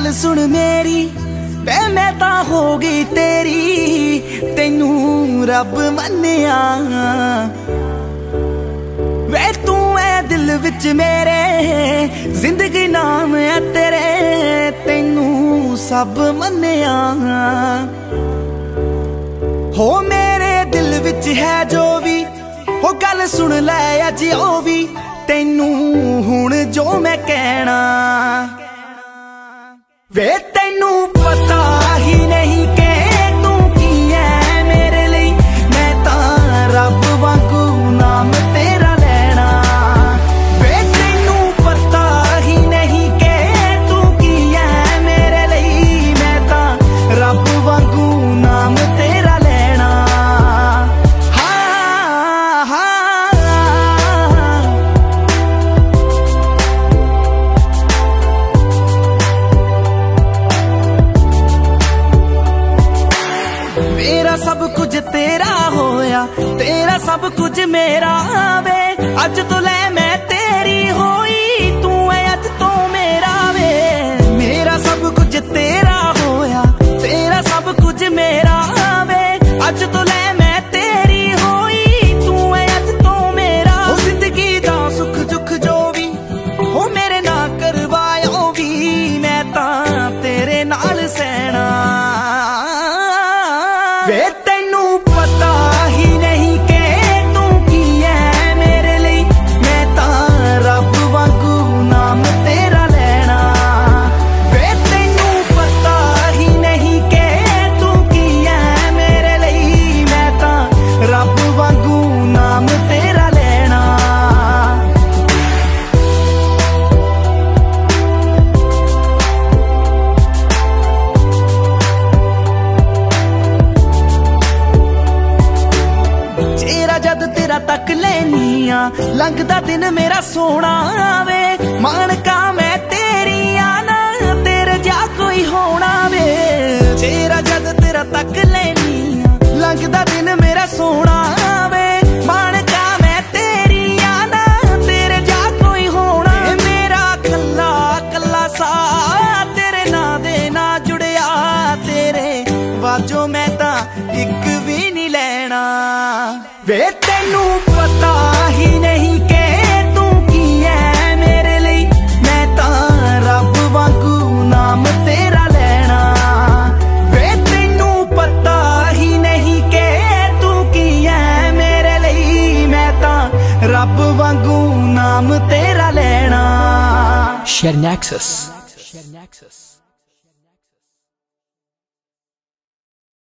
गल सुन मेरी वे मैं ता हो गई तेरी, तेनू रब मन्निया वे तू है दिल विच मेरे, जिंदगी नाम है तेरे, तेनू सब मन्निया। हो मेरे दिल विच है जो भी हो गल सुन लै अज ओ भी, तेनू हुण जो मैं कहना वे तेनू पता ही नहीं कि तू की है मेरे लिए, मैं तां रब वांगू नाम तेरा लेना। वे तेनू पता ही नहीं कि तू की है मेरे लिए, मैं तां रब वांगू नाम तेरा लेना। हाँ हाँ मेरा सब कुछ तेरा होया, तेरा सब कुछ मेरा वे, अज तो ले मैं तेरी होई, तू है अज तो मेरा वे। मेरा सब कुछ तेरा होया, तेरा सब कुछ मेरा वे, अज तो ले मैं तेरी होई, तू है अज तो मेरा। हो जिंदगी दा सुख दुख जो भी हो मेरे ना करवायो भी, मैं तां तेरे नाल सहना। वे तेनू पता ही नहीं कि तू की है मेरे लिए, मैं तां रब वांगू नाम तेरा लेना। वे तेनू पता ही नहीं कि तू की है मेरे लिए, मैं तां रब वांगू नाम तेरा लेना। चेहरा जद तेरा तक लेनी आ, लंघदा दिन मेरा सोना वे, मानका मैं तेरी आना, तेरे जा कोई होना वे। चेहरा जद तेरा तक लेनी आ, लंघदा दिन मेरा सोना वे, मानका मैं तेरी आना, तेरे जा कोई होना। मेरा कल्ला कल्ला सा तेरे ना दे ना जुड़िया, तेरे वाजो मैं तां इक भी नहीं लेना। वे तेनू पता ही नहीं कि तू की है मेरे लिए, मैं तां रब वांगू नाम तेरा लेना। वे तेनू पता ही नहीं कि तू की है मेरे लिए, मैं तां रब वांगू नाम तेरा लेना। Share Nexus.